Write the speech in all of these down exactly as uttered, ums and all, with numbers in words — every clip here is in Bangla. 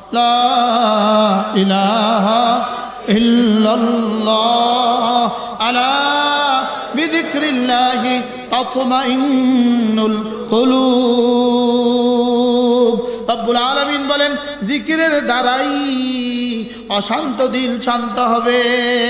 লা ইলাহা ইল্লাল্লাহ আলা বিযিকরিল্লাহি তাতমাইন্নুল কুলুব। রব্বুল আলামিন বলেন জিকিরের দ্বারাই অশান্ত দিল শান্ত হবে।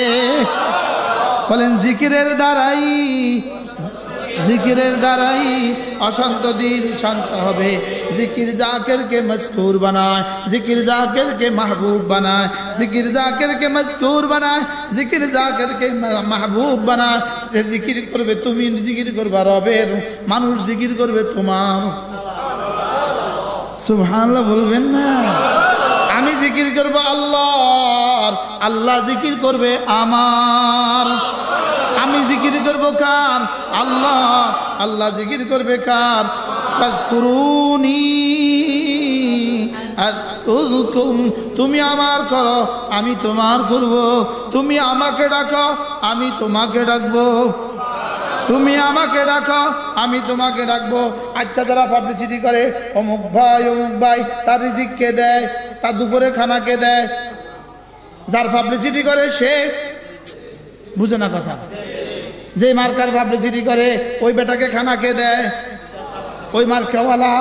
বলেন জিকিরের দ্বারাই জিকিরের দ্বারাই অশান্ত দিল শান্ত হবে। জিকির জাকিরকে মজকুর বানায়, জিকির জাকিরকে মাহবুব বানায়, জিকির জাকিরকে মজকুর বানায়, জিকির জাকিরকে মাহবুব বানায়। যে জিকির করবে তুমি জিকির করবা রবের, মানুষ জিকির করবে তোমার। সুবহানাল্লাহ বলবেন না? আমি জিকির করব আল্লাহর, আল্লাহ জিকির করবে আমার। আমি জিকির করব কার? আল্লাহ, আল্লাহ জিকির করবে কার? ফাযকুরুনি আযকুরকুম। তুমি আমার করো, আমি তোমার করব। তুমি আমাকে ডাকো, আমি তোমাকে ডাকবো। তুমি আমাকে ডাকো, আমি তোমাকে ডাকবো। আচ্ছা, যারা পাবলিসিটি করে অমুক ভাই অমুক ভাই, তার রিজিক কে দেয়? তার দুপুরে খানা কে দেয়? যার পাবলিসিটি করে সে বুঝে না কথা। যে মার্কার পাবলিসিটি করে ওই বেটাকে খানা কে দেয়? ওই মার্কাওয়ালা।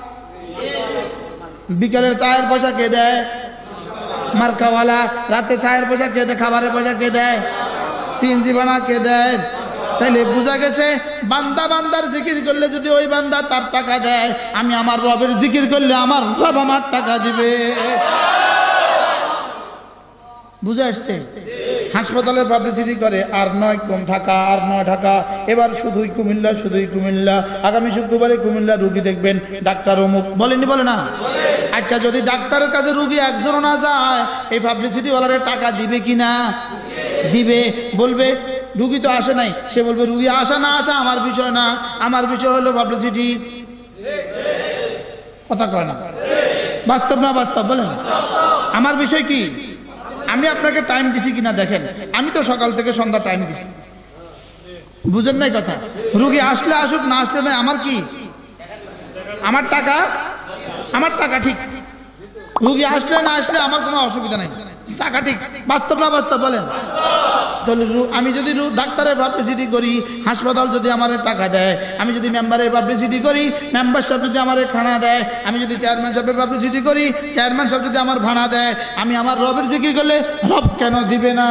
বিকেলের চায়ের পয়সা কে দেয়? মার্কাওয়ালা। রাতে চায়ের পয়সা কে দেয়? খাবারের পয়সা কে দেয়? সিএনজি ভাড়া কে দেয়? তাইলে বোঝা গেছে বান্দা বান্দার জিকির করলে যদি ওই বান্দা তার টাকা দেয়, আমি আমার রবের জিকির করলে আমার রব আমার টাকা দিবে। বুঝে আসছে? হাসপাতালের পাবলিসিটি করে আর নয় কম ঢাকা, আর নয় ঢাকা, এবার শুধুই কুমিল্লা, শুধুই কুমিল্লা। আগামী শুক্রবারে কুমিল্লা রুগী দেখবেন, ডাক্তার অমুক। বলেনি? বলে না? আচ্ছা, যদি ডাক্তারের কাছে রুগী একজনও না যায়, এই পাবলিসিটি ওয়ালারে টাকা দিবে কিনা? দিবে। বলবে রুগী তো আসে নাই, সে বলবে রুগী আসা না আসা আমার বিষয় না, আমার বিষয় হলো পাবলিসিটি। কথা কয় না? বাস্তব না বাস্তব? বলেন আমার বিষয় কি? আমি আপনাকে টাইম দিছি কিনা দেখেন। আমি তো সকাল থেকে সন্ধ্যা টাইম দিছি, বুঝেন নাই কথা? রুগী আসলে আসুক, না আসলে নাই, আমার কি? আমার টাকা, আমার টাকা ঠিক। রুগী আসলে না আসলে আমার কোনো অসুবিধা নাই, টাকা ঠিক। বাস্তব না বাস্তব? বলেন। তাহলে আমি যদি ডাক্তারের পাবলিসিটি করি, হাসপাতাল যদি আমার টাকা দেয়, আমি যদি মেম্বারের পাবলিসিটি করি, মেম্বার সাহেব যদি আমার খানা দেয়, আমি যদি চেয়ারম্যান সাহেবের পাবলিসিটি করি, চেয়ারম্যান সাহেব যদি আমার ভাড়া দেয়, আমি আমার রবের জিকির করলে রব কেন দিবে না?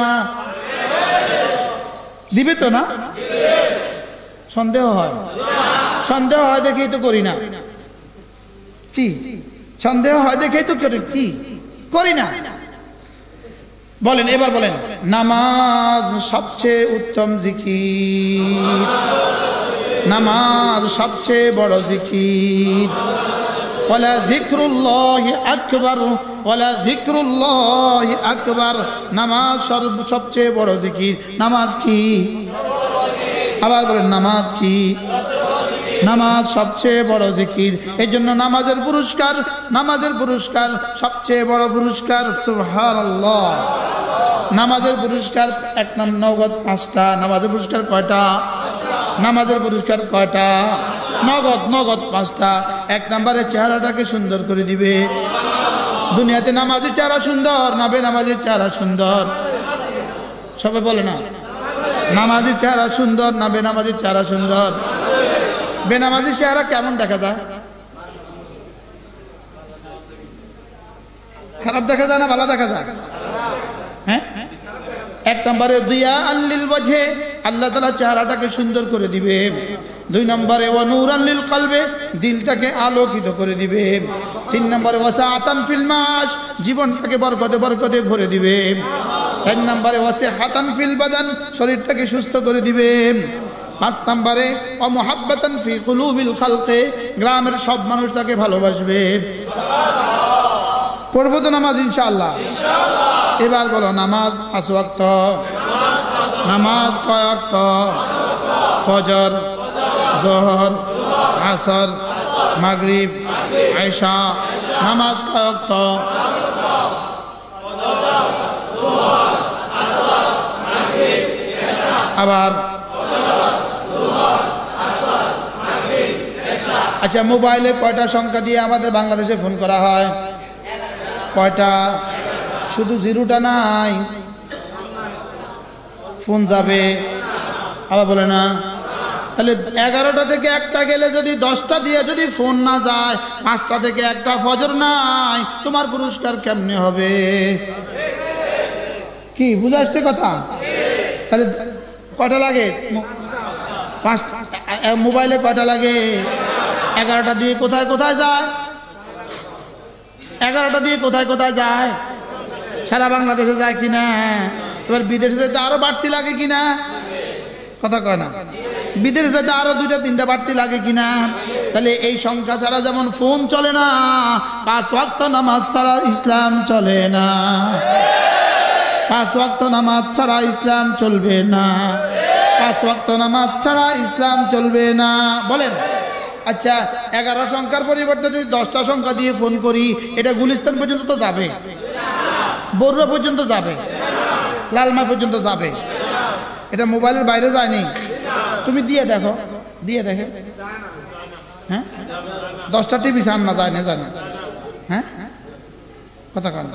দিবে তো না? সন্দেহ হয়? সন্দেহ হয় দেখেই তো করি না। কি সন্দেহ হয় দেখেই তো করি, কি করি না? বলেন, এবার বলেন। নামাজ সবচেয়ে উত্তম জিকির, নামাজ সবচেয়ে বড় জিকির। ওয়ালা যিকরুল্লাহি আকবার, ওয়ালা যিকরুল্লাহি আকবার। নামাজ সবচেয়ে বড় জিকির। নামাজ কি? আবার বলেন, নামাজ কি? নামাজ সবচেয়ে বড় জিকির। এই জন্য নামাজের পুরস্কার, নামাজের পুরস্কার সবচেয়ে বড় পুরস্কার। সুবহানাল্লাহ। নামাজের পুরস্কার এক নাম নগদ পাঁচটা। নামাজের পুরস্কার কয়টা? নামাজের পুরস্কার কয়টা? নগদ, নগদ পাঁচটা। এক নম্বরে চেহারাটাকে সুন্দর করে দিবে। দুনিয়াতে নামাজের চেহারা সুন্দর না বেনামাজের চেহারা সুন্দর? সবাই বলে না? নামাজের চেহারা সুন্দর না বেনামাজের চেহারা সুন্দর? বেনামাজি চেহারা কেমন দেখা যায়? খারাপ দেখা যায় না ভালো দেখা যায়? হ্যাঁ, এক নম্বরে দিয়া আল্লিল ওয়াজহে, আল্লাহ তাআলা চেহারাটাকে সুন্দর করে দিবে। দুই নম্বরে ওয়া নূরান লিল কলবে, দিলটাকে আলোকিত করে দিবে। তিন নম্বরে ওয়াসাআতান ফিল মাশ, জীবনটাকে বরকতে বরকতে ভরে দিবে। চার নম্বরে ওয়াসিহাতান ফিল বাদান, শরীরটাকে সুস্থ করে দিবে। পাঁচ নম্বরে ওয়া মুহাব্বাতান ফি কুলুবিল খালকে, গ্রামের সব মানুষ তাকে ভালোবাসবে। পড়বো তো নামাজ ইনশাআল্লাহ? এবার বলো, নামাজ পাঁচ ওয়াক্ত। নামাজ কয় ওয়াক্ত? ফজর, যোহর, আসর, মাগরিব, ইশা। নামাজ কয় ওয়াক্ত? আবার আচ্ছা, মোবাইলে কয়টা সংখ্যা দিয়ে আমাদের বাংলাদেশে ফোন করা হয়? কয়টা? শুধু জিরোটা নাই, ফোন যাবে, আবার বলে না। তাহলে এগারোটা থেকে একটা গেলে যদি দশটা দিয়ে যদি ফোন না যায়, পাঁচটা থেকে একটা ফজর নাই, তোমার পুরস্কার কেমনে হবে? কি বুঝে আসছে কথা? তাহলে কয়টা লাগে? পাঁচটা। মোবাইলে কয়টা লাগে? এগারোটা দিয়ে কোথায় কোথায় যায়? এগারোটা দিয়ে কোথায় কোথায় যায়? সারা বাংলাদেশে যায় কিনা? এবার বিদেশে যেতে আরো বাড়তি লাগে কিনা? কথা কয় না। বিদেশে যেতে আরো দুইটা তিনটা বাড়তি লাগে কিনা? তাহলে এই সংখ্যা ছাড়া যেমন ফোন চলে না, পাঁচ ওয়াক্ত নামাজ ছাড়া ইসলাম চলে না। পাঁচ ওয়াক্ত নামাজ ছাড়া ইসলাম চলবে না। পাঁচ ওয়াক্ত নামাজ ছাড়া ইসলাম চলবে না। বলেন, আচ্ছা এগারো সংখ্যার পরিবর্তে যদি দশটা সংখ্যা দিয়ে ফোন করি, এটা গুলিস্তান পর্যন্ত তো যাবে, বরুড়া পর্যন্ত যাবে, লালমা পর্যন্ত যাবে, এটা মোবাইলের বাইরে যায়নি। তুমি দিয়ে দেখো, দিয়ে দেখে, হ্যাঁ দশটা টিভি চান না যায় না জানে, হ্যাঁ কথা কন,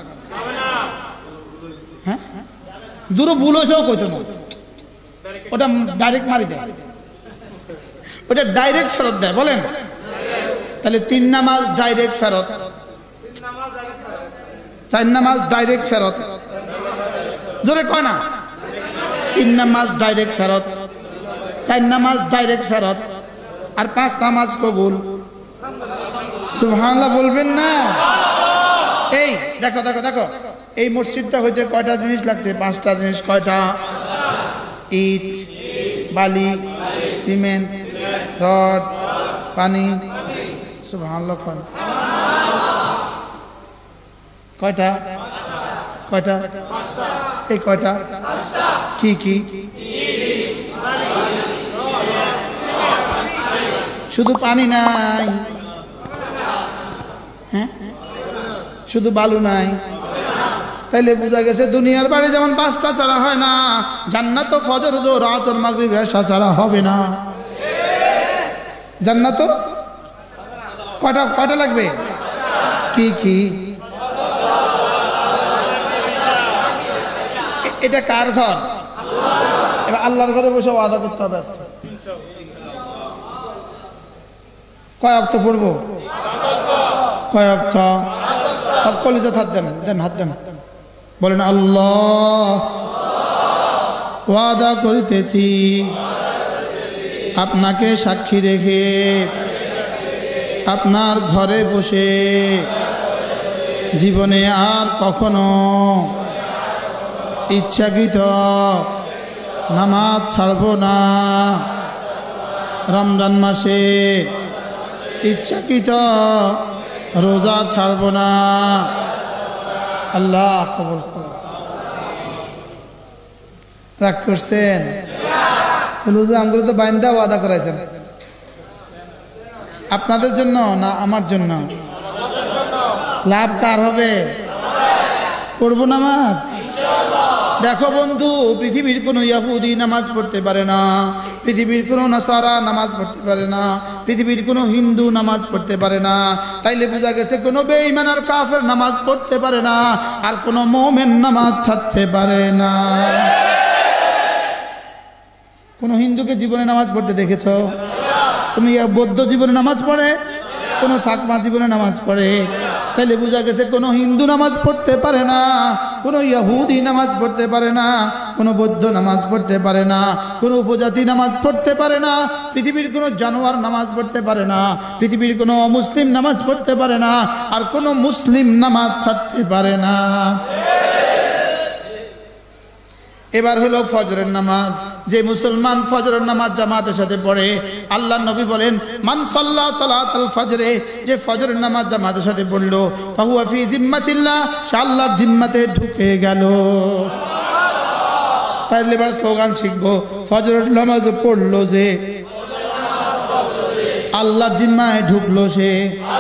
হ্যাঁ দূর ভুল হয়েছেও কইতো না, ওটা ডাইরেক্ট মারি দেয়, ওটা ডাইরেক্ট ফেরত দেয়। বলেন, তাহলে তিন নামাজ ডাইরেক্ট ফেরত, চার নামাজ ডাইরেক্ট ফেরত, জোরে কয় না, তিন নামাজ ডাইরেক্ট ফেরত, চার নামাজ ডাইরেক্ট ফেরত, আর পাঁচ নামাজ কবুল। সুবহানাল্লাহ বলবেন না? এই দেখো দেখো দেখো, এই মসজিদটা হইতে কয়টা জিনিস লাগছে? পাঁচটা জিনিস। কয়টা? ইট, বালি, সিমেন্ট, রড, পানি। সুবহানাল্লাহ। কয়টা? কয়টা? এই কয়টা? কি কি? শুধু পানি নাই, হ্যাঁ শুধু বালু নাই। তাইলে বোঝা গেছে দুনিয়ার বাড়ি যেমন পাঁচটা ছাড়া হয় না, জান্নাত ফজর জোহর আসর মাগরিব এশা ছাড়া হবে না। জান্নাত কয়টা কয়টা লাগবে? কি কি? এটা কার ঘর? এবার আল্লাহর ঘরে বসে ওয়াদা করতে হবে। কয় ওয়াক্ত পড়বো? কয় ওয়াক্ত? সব কলিজাত হাত দেন, দেন হাত দেন, বলেন আল্লাহ ওয়াদা করিতেছি আপনাকে সাক্ষী রেখে আপনার ঘরে বসে জীবনে আর কখনো ইচ্ছাকৃত নামাজ ছাড়ব না। রমজান মাসে ইচ্ছাকৃত রোজা ছাড়ব না। আল্লাহ কবুল করুন। রাগ করছেন? আমগুলো তো বাইন্দা ওয়াদা করাইছেন। আপনাদের জন্য না আমার জন্য? লাভ কার হবে? পড়বো নামাজ। দেখো বন্ধু, পৃথিবীর কোনো ইহুদি নামাজ পড়তে পারে না, পৃথিবীর কোনো নাসারা নামাজ পড়তে পারে না, পৃথিবীর কোনো হিন্দু নামাজ পড়তে পারে না। তাইলে বোঝা গেছে কোনো বেঈমান আর কাফের নামাজ পড়তে পারে না, আর কোনো মুমিন নামাজ ছাড়তে পারে না। কোন হিন্দুকে জীবনে নামাজ পড়তে দেখেছো? কোন বৌদ্ধ জীবনে নামাজ পড়ে? কোন সাকমা জীবনে নামাজ পড়ে? তাহলে বোঝা গেছে কোন হিন্দু নামাজ পড়তে পারে না, কোন ইহুদি নামাজ পড়তে পারে না, কোন বৌদ্ধ নামাজ পড়তে পারে না, কোন উপজাতি নামাজ পড়তে পারে না, পৃথিবীর কোন জানোয়ার নামাজ পড়তে পারে না, পৃথিবীর কোন অমুসলিম নামাজ পড়তে পারে না, আর কোন মুসলিম নামাজ ছাড়তে পারে না। এবার হলো ফজরের নামাজ। যে মুসলমান ফজরের নামাজ জামাতের সাথে পড়ে, আল্লাহ নবী বলেন মান সাল্লা সালাতাল ফজরে, যে ফজরের নামাজ জামাতের সাথে পড়লো, ফাহুয়া ফি জিম্মাতিল্লাহ, সে আল্লাহর জিম্মাতে ঢুকে গেল। তাহলে এবার স্লোগান শিখবো, ফজরের নামাজ পড়লো যে আল্লাহর জিম্মায় ঢুকলো সে,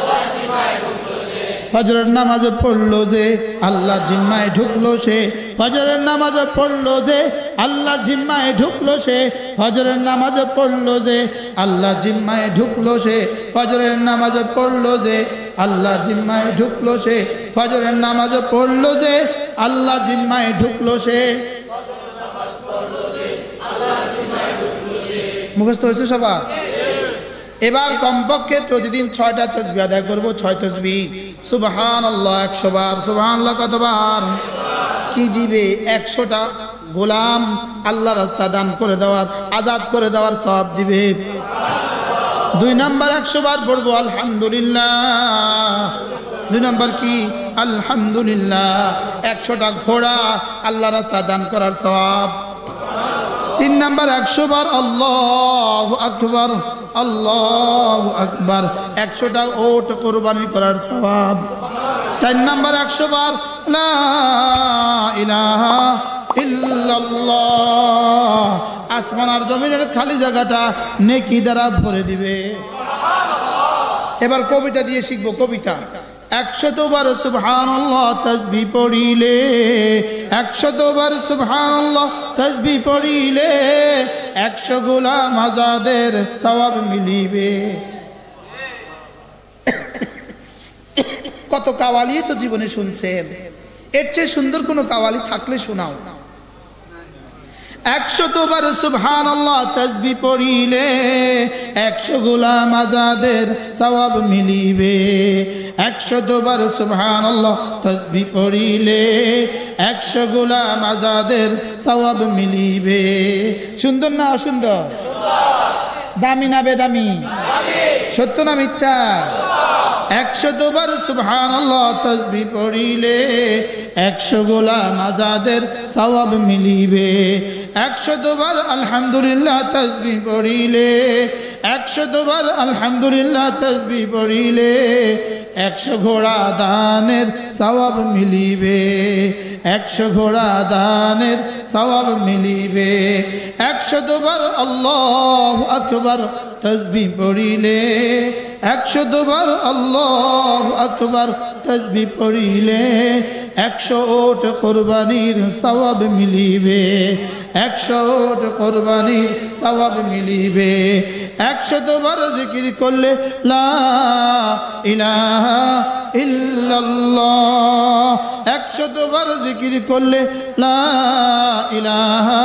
ফজরের নামাজ পড়লো যে আল্লাহর জিম্মায় ঢুকলো সে, ফজরের নামাজ পড়লো যে আল্লাহর জিম্মায় ঢুকলো সে, ফজরের নামাজ পড়লো যে আল্লাহর জিম্মায় ঢুকলো সে, ফজরের নামাজ পড়লো যে আল্লাহ জিম্মায় ঢুকলো সে, ফজরের নামাজ পড়লো যে আল্লাহ জিম্মায় ঢুকলো সে। মুখস্থ হয়েছে সবার? এবার কমপক্ষে প্রতিদিন ছয়টা তাসবিহ আদায় করবো, ছয় তাসবিহ। সুবহানাল্লাহ একশো বার। সুবহানাল্লাহ কতবার? কি দিবে? একশোটা গোলাম আল্লাহ রাস্তা দান করে দেওয়ার, আজাদ করে দেওয়ার সওয়াব দিবে। দুই নাম্বার একশো বার পড়বো আলহামদুলিল্লাহ। দুই নাম্বার কি? আলহামদুলিল্লাহ। একশোটা ঘোড়া আল্লাহ রাস্তা দান করার সওয়াব। তিন নাম্বার একশো বার আল্লাহু আকবার, আল্লাহু আকবার। একশোটা ওট কোরবানি করার সওয়াব। চার নাম্বার একশো বার লা ইলাহা ইল্লাল্লাহ। আসমান আর জমিনের খালি জায়গাটা নেকি দ্বারা ভরে দিবে। এবার কবিতা দিয়ে শিখবো, কবিতা। একশতবার সুবহানাল্লাহ তাসবিহ পড়িলে, একশতবার সুবহানাল্লাহ তাসবিহ পড়িলে একশো গোলাম আজাদের সওয়াব মিলিবে। কত কাওয়ালি তো জীবনে শুনছেন, এর চেয়ে সুন্দর কোন কাওয়ালি থাকলে শোনাও। একশতবার সুবহানাল্লাহ তাসবিহ পড়িলে একশো গোলাম আজাদের সওয়াব মিলিবে। একশতবার সুবহানাল্লাহ তাসবিহ পড়িলে একশো গোলাম আজাদের সওয়াব মিলিবে। সুন্দর না অসুন্দর? দামি না বেদামি? সত্য না মিথ্যা? একশতবার সুবহানাল্লাহ তাসবিহ পড়িলে একশো গোলাম আজাদের সওয়াব মিলিবে। একশতবার আলহামদুলিল্লাহ তাসবিহ পড়িলে, একশতবার আলহামদুলিল্লাহ তাসবিহ পড়িলে একশো ঘোড়া দানের সওয়াব মিলিবে। একশো ঘোড়া দানের সওয়াব মিলিবে। একশতবার আল্লাহু আকবার তাসবিহ পড়িলে, একশতবার আল্লাহু আকবার তাসবিহ পড়িলে একশো ওট কোরবানির সওয়াব মিলিবে। একশো ওট কোরবানির সওয়াব মিলিবে। একশতবার জিকির করলে লা ইলাহা ইল্লাল্লাহ, একশতবার জিকির করলে লা ইলাহা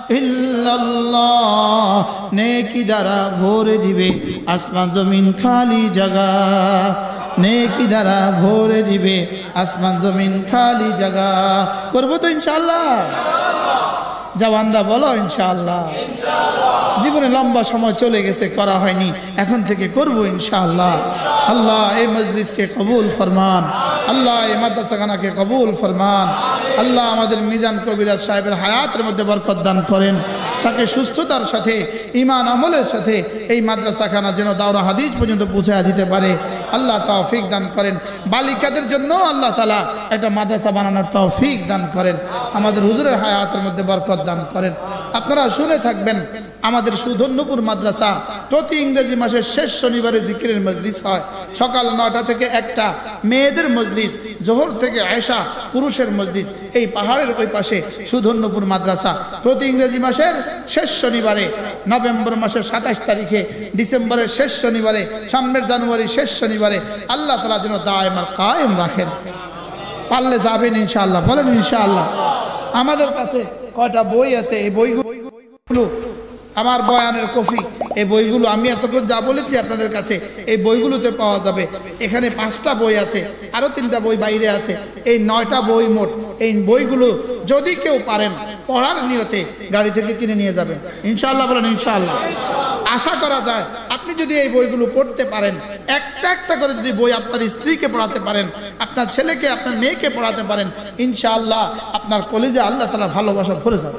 ইল্লাল্লাহ নেকি দ্বারা ভরে দিবে আসমান জমিন খালি জায়গা। নেকি দ্বারা ভরে দিবে আসমান জমিন খালি জায়গা। করবো তো ইনশাআল্লাহ? জওয়ানরা বলো ইনশাআল্লাহ। জীবনে লম্বা সময় চলে গেছে, করা হয়নি, এখন থেকে করব ইনশাআল্লাহ। আল্লাহ এই মজলিসকে কবুল ফরমান, আল্লাহ এই মাদ্রাসাখানাকে কবুল ফরমান। আল্লাহ আমাদের মিজান কবিরাজ সাহেবের হায়াতের মধ্যে বরকত দান করেন, তাকে সুস্থতার সাথে ঈমান আমলের সাথে এই মাদ্রাসাখানা যেন দাওরা হাদিস পর্যন্ত পৌঁছে দিতে পারে আল্লাহ তৌফিক দান করেন। বালিকাদের জন্য আল্লাহ তাআলা একটা মাদ্রাসা বানানোর তৌফিক দান করেন। আমাদের হুজুরের হায়াতের মধ্যে বরকত দান করেন। আপনারা শুনে থাকবেন, আমাদের সুধন্যপুর মাদ্রাসা প্রতি ইংরেজি মাসের শেষ শনিবারে জিকিরের মজলিস হয়। সকাল নয়টা থেকে একটা মেয়েদের মজলিস, জোহর থেকে আয়েশা পুরুষের মজলিস। এই পাহাড়ের ওই পাশে সুধন্যপুর মাদ্রাসা প্রতি ইংরেজি মাসের শেষ শনিবারে, নভেম্বর মাসের সাতাইশ তারিখে, ডিসেম্বরের শেষ শনিবারে, সামনের জানুয়ারি শেষ শনিবারে আল্লাহ তাআলা যেন দায়েম আর কায়েম রাখেন। পারলে যাবেন ইনশাআল্লাহ, বলেন ইনশাআল্লাহ। আমাদের কাছে কয়টা বই আছে, এই বইগুলো আমার বয়ানের কফি, এই বইগুলো আমি এতক্ষণ যা বলেছি আপনাদের কাছে এই বইগুলোতে পাওয়া যাবে। এখানে পাঁচটা বই আছে, আরো তিনটা বই বাইরে আছে, এই নয়টা বই মোট। এই বইগুলো যদি কেউ পারেন পড়ার নিয়তে গাড়ি থেকে কিনে নিয়ে যাবেন ইনশাআল্লাহ, বলেন ইনশাআল্লাহ। আশা করা যায় আপনি যদি এই বইগুলো পড়তে পারেন, একটা একটা করে যদি বই আপনার স্ত্রীকে পড়াতে পারেন, আপনার ছেলেকে, আপনার মেয়েকে পড়াতে পারেন, ইনশাআল্লাহ আপনার কলেজে আল্লাহ তাআলা ভালোবাসা ভরে যাবে।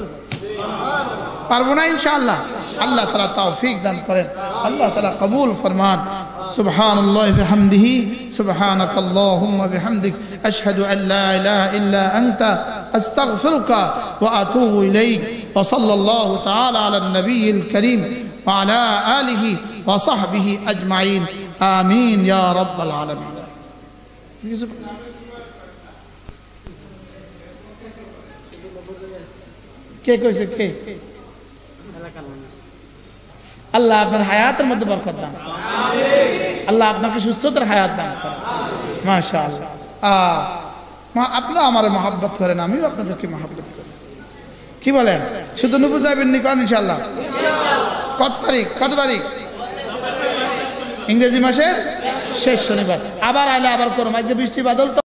পারবো না ইনশাআল্লাহ? আল্লাহ তাআলা তৌফিক দান করেন, আল্লাহ তাআলা কবুল ফরমান। সুবহানাল্লাহি বিহামদিহি, সুবহানাকাল্লাহুম্মা বিহামদিক, আশহাদু আল লা ইলাহা ইল্লা আনতা, আস্তাগফিরুকা ওয়া আতুবু ইলাইক। ওয়া সাল্লাল্লাহু তাআলা আলান নবিয়িল কারীম ওয়া আলা আলিহি ওয়া সাহবিহি আজমাইন। আমিন ইয়া রাব্বাল আলামিন। কে কইছে? কে? আল্লাহ আপনার হায়াতের মধ্যে বরকত দান, আল্লাহ আপনাকে সুস্থতার হায়াত দান করেন। মাশাআল্লাহ। আহ মা- আপনারা আমার মহাব্বত করেন, আমিও আপনাদেরকে মহাব্বত করি। কি বলেন? শুধু নুপু যাবেন নি কন ইনশাআল্লাহ? কত তারিখ? কত তারিখ? ইংরেজি মাসের শেষ শনিবার। আবার আইলে আবার করুন, আজকে বৃষ্টি বাদল তো।